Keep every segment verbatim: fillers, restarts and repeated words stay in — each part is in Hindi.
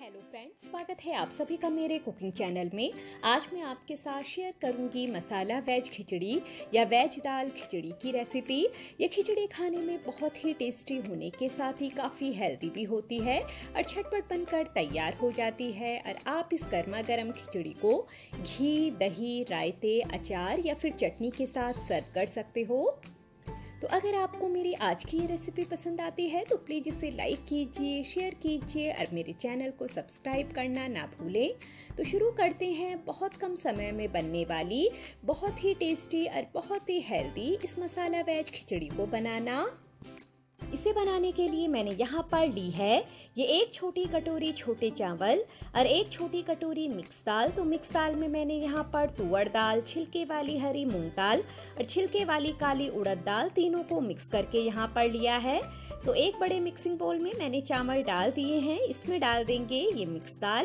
हेलो फ्रेंड्स, स्वागत है आप सभी का मेरे कुकिंग चैनल में। आज मैं आपके साथ शेयर करूंगी मसाला वेज खिचड़ी या वेज दाल खिचड़ी की रेसिपी। ये खिचड़ी खाने में बहुत ही टेस्टी होने के साथ ही काफ़ी हेल्दी भी होती है और झटपट बनकर तैयार हो जाती है। और आप इस गर्मा गर्म खिचड़ी को घी, दही, रायते, अचार या फिर चटनी के साथ सर्व कर सकते हो। तो अगर आपको मेरी आज की ये रेसिपी पसंद आती है तो प्लीज़ इसे लाइक कीजिए, शेयर कीजिए और मेरे चैनल को सब्सक्राइब करना ना भूलें। तो शुरू करते हैं बहुत कम समय में बनने वाली बहुत ही टेस्टी और बहुत ही हेल्दी इस मसाला वेज खिचड़ी को बनाना। इसे बनाने के लिए मैंने यहाँ पर ली है ये एक छोटी कटोरी छोटे चावल और एक छोटी कटोरी मिक्स दाल। तो मिक्स दाल में मैंने यहाँ पर तुअर दाल, छिलके वाली हरी मूंग दाल और छिलके वाली काली उड़द दाल तीनों को मिक्स करके यहाँ पर लिया है। तो एक बड़े मिक्सिंग बोल में मैंने चावल डाल दिए हैं, इसमें डाल देंगे ये मिक्स दाल।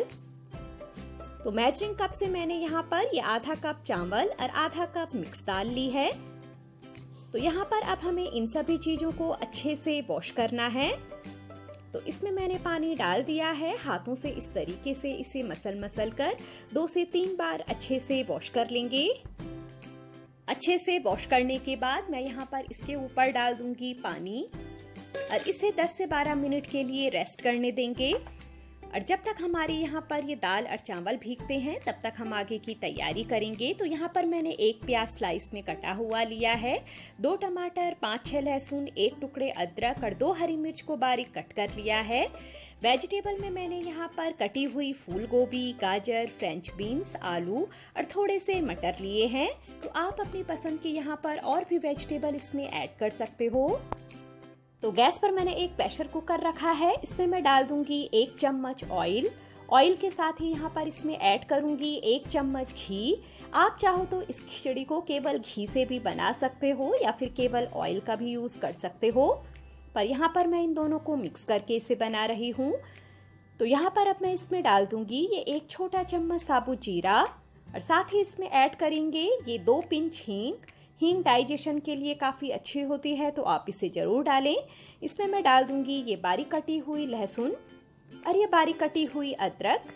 तो मेजरिंग कप से मैंने यहाँ पर ये आधा कप चावल और आधा कप मिक्स दाल ली है। तो यहाँ पर अब हमें इन सभी चीज़ों को अच्छे से वॉश करना है। तो इसमें मैंने पानी डाल दिया है, हाथों से इस तरीके से इसे मसल मसल कर दो से तीन बार अच्छे से वॉश कर लेंगे। अच्छे से वॉश करने के बाद मैं यहाँ पर इसके ऊपर डाल दूंगी पानी और इसे दस से बारह मिनट के लिए रेस्ट करने देंगे। और जब तक हमारी यहाँ पर ये दाल और चावल भीगते हैं तब तक हम आगे की तैयारी करेंगे। तो यहाँ पर मैंने एक प्याज स्लाइस में कटा हुआ लिया है, दो टमाटर, पाँच छह लहसुन, एक टुकड़े अदरक और दो हरी मिर्च को बारीक कट कर लिया है। वेजिटेबल में मैंने यहाँ पर कटी हुई फूल गोभी, गाजर, फ्रेंच बीन्स, आलू और थोड़े से मटर लिए हैं। तो आप अपनी पसंद की यहाँ पर और भी वेजिटेबल इसमें ऐड कर सकते हो। तो गैस पर मैंने एक प्रेशर कुकर रखा है, इसमें मैं डाल दूंगी एक चम्मच ऑयल। ऑयल के साथ ही यहाँ पर इसमें ऐड करूंगी एक चम्मच घी। आप चाहो तो इस खिचड़ी को केवल घी से भी बना सकते हो या फिर केवल ऑयल का भी यूज कर सकते हो, पर यहाँ पर मैं इन दोनों को मिक्स करके इसे बना रही हूँ। तो यहाँ पर अब मैं इसमें डाल दूंगी ये एक छोटा चम्मच साबुत जीरा और साथ ही इसमें ऐड करेंगे ये दो पिंच हींग। हींग डाइजेशन के लिए काफ़ी अच्छी होती है, तो आप इसे ज़रूर डालें। इसमें मैं डाल दूंगी ये बारीक कटी हुई लहसुन और ये बारीक कटी हुई अदरक।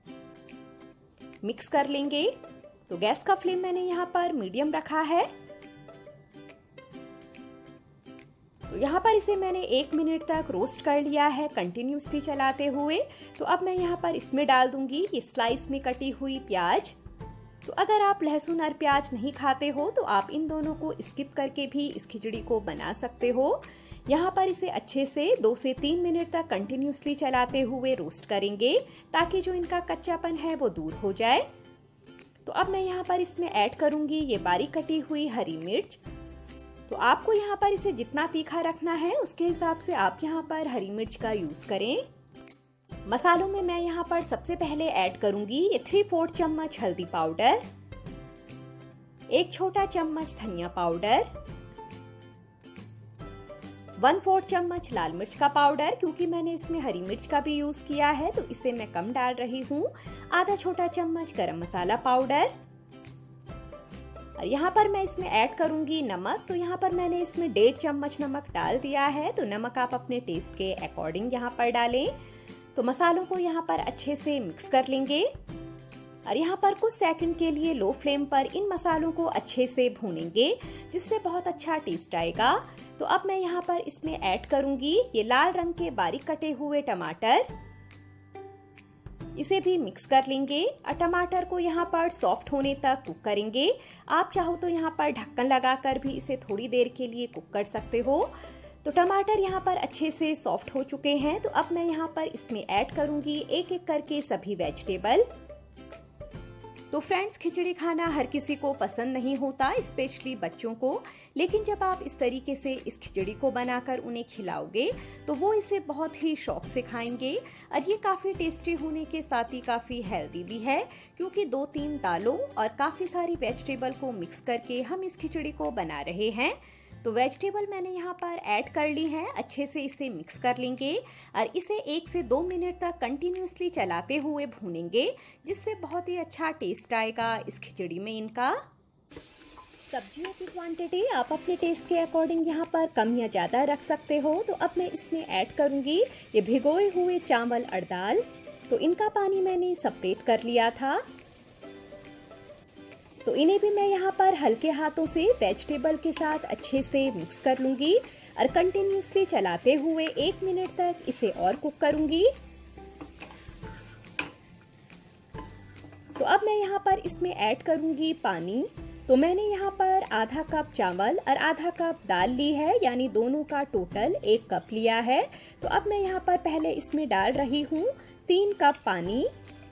मिक्स कर लेंगे। तो गैस का फ्लेम मैंने यहाँ पर मीडियम रखा है। तो यहाँ पर इसे मैंने एक मिनट तक रोस्ट कर लिया है कंटिन्यूसली चलाते हुए। तो अब मैं यहाँ पर इसमें डाल दूंगी ये स्लाइस में कटी हुई प्याज। तो अगर आप लहसुन और प्याज नहीं खाते हो तो आप इन दोनों को स्किप करके भी इस खिचड़ी को बना सकते हो। यहाँ पर इसे अच्छे से दो से तीन मिनट तक कंटिन्यूसली चलाते हुए रोस्ट करेंगे ताकि जो इनका कच्चापन है वो दूर हो जाए। तो अब मैं यहाँ पर इसमें ऐड करूंगी ये बारीक कटी हुई हरी मिर्च। तो आपको यहाँ पर इसे जितना तीखा रखना है उसके हिसाब से आप यहाँ पर हरी मिर्च का यूज करें। मसालों में मैं यहाँ पर सबसे पहले ऐड करूंगी ये थ्री फोर्थ चम्मच हल्दी पाउडर, एक छोटा चम्मच धनिया पाउडर, वन फोर्थ चम्मच लाल मिर्च का पाउडर। क्योंकि मैंने इसमें हरी मिर्च का भी यूज किया है तो इसे मैं कम डाल रही हूँ। आधा छोटा चम्मच गरम मसाला पाउडर और यहाँ पर मैं इसमें ऐड करूंगी नमक। तो यहाँ पर मैंने इसमें डेढ़ चम्मच नमक डाल दिया है। तो नमक आप अपने टेस्ट के अकॉर्डिंग यहाँ पर डालें। तो मसालों को यहाँ पर अच्छे से मिक्स कर लेंगे और यहाँ पर कुछ सेकंड के लिए लो फ्लेम पर इन मसालों को अच्छे से भूनेंगे जिससे बहुत अच्छा टेस्ट आएगा। तो अब मैं यहाँ पर इसमें ऐड करूंगी ये लाल रंग के बारीक कटे हुए टमाटर। इसे भी मिक्स कर लेंगे और टमाटर को यहाँ पर सॉफ्ट होने तक कुक करेंगे। आप चाहो तो यहाँ पर ढक्कन लगाकर भी इसे थोड़ी देर के लिए कुक कर सकते हो। तो टमाटर यहाँ पर अच्छे से सॉफ्ट हो चुके हैं। तो अब मैं यहाँ पर इसमें ऐड करूंगी एक एक करके सभी वेजिटेबल। तो फ्रेंड्स, खिचड़ी खाना हर किसी को पसंद नहीं होता, स्पेशली बच्चों को, लेकिन जब आप इस तरीके से इस खिचड़ी को बनाकर उन्हें खिलाओगे तो वो इसे बहुत ही शौक से खाएंगे। और ये काफ़ी टेस्टी होने के साथ ही काफ़ी हेल्दी भी है क्योंकि दो तीन दालों और काफ़ी सारी वेजिटेबल को मिक्स करके हम इस खिचड़ी को बना रहे हैं। तो वेजिटेबल मैंने यहाँ पर ऐड कर ली है, अच्छे से इसे मिक्स कर लेंगे और इसे एक से दो मिनट तक कंटिन्यूसली चलाते हुए भूनेंगे जिससे बहुत ही अच्छा टेस्ट आएगा इस खिचड़ी में इनका। सब्जियों की क्वांटिटी आप अपने टेस्ट के अकॉर्डिंग यहाँ पर कम या ज़्यादा रख सकते हो। तो अब मैं इसमें ऐड करूँगी ये भिगोए हुए चावल और दाल। तो इनका पानी मैंने सेपरेट कर लिया था। तो इन्हें भी मैं यहाँ पर हल्के हाथों से वेजिटेबल के साथ अच्छे से मिक्स कर लूँगी और कंटिन्यूसली चलाते हुए एक मिनट तक इसे और कुक करूँगी। तो अब मैं यहाँ पर इसमें ऐड करूँगी पानी। तो मैंने यहाँ पर आधा कप चावल और आधा कप दाल ली है, यानी दोनों का टोटल एक कप लिया है। तो अब मैं यहाँ पर पहले इसमें डाल रही हूँ तीन कप पानी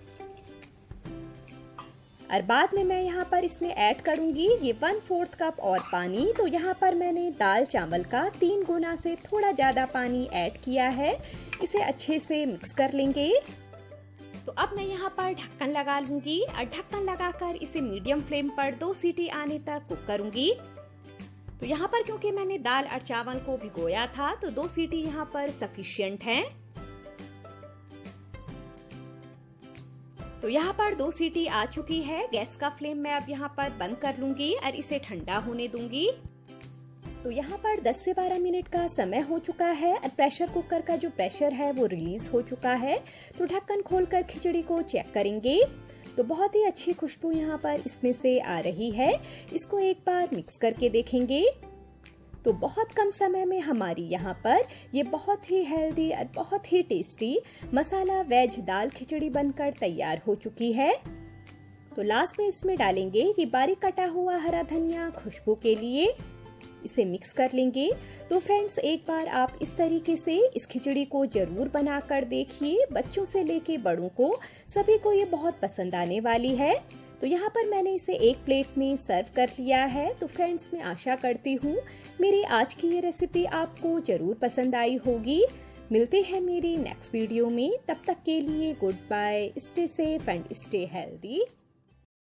और बाद में मैं यहाँ पर इसमें ऐड करूँगी ये वन फोर्थ कप और पानी। तो यहाँ पर मैंने दाल चावल का तीन गुना से थोड़ा ज़्यादा पानी ऐड किया है। इसे अच्छे से मिक्स कर लेंगे। तो अब मैं यहाँ पर ढक्कन लगा लूँगी और ढक्कन लगाकर इसे मीडियम फ्लेम पर दो सीटी आने तक कुक करूँगी। तो यहाँ पर क्योंकि मैंने दाल और चावल को भिगोया था तो दो सीटी यहाँ पर सफिशिएंट है। तो यहाँ पर दो सीटी आ चुकी है। गैस का फ्लेम मैं अब यहाँ पर बंद कर लूंगी और इसे ठंडा होने दूंगी। तो यहाँ पर दस से बारह मिनट का समय हो चुका है और प्रेशर कुकर का जो प्रेशर है वो रिलीज हो चुका है। तो ढक्कन खोलकर खिचड़ी को चेक करेंगे तो बहुत ही अच्छी खुशबू यहाँ पर इसमें से आ रही है। इसको एक बार मिक्स करके देखेंगे। तो बहुत कम समय में हमारी यहाँ पर ये बहुत ही हेल्दी और बहुत ही टेस्टी मसाला वेज दाल खिचड़ी बनकर तैयार हो चुकी है। तो लास्ट में इसमें डालेंगे ये बारीक कटा हुआ हरा धनिया खुशबू के लिए। इसे मिक्स कर लेंगे। तो फ्रेंड्स, एक बार आप इस तरीके से इस खिचड़ी को जरूर बनाकर देखिए। बच्चों से लेके बड़ों को सभी को ये बहुत पसंद आने वाली है। तो यहाँ पर मैंने इसे एक प्लेट में सर्व कर लिया है। तो फ्रेंड्स, मैं आशा करती हूँ मेरी आज की ये रेसिपी आपको जरूर पसंद आई होगी। मिलते हैं मेरी नेक्स्ट वीडियो में। तब तक के लिए goodbye, stay safe and stay healthy.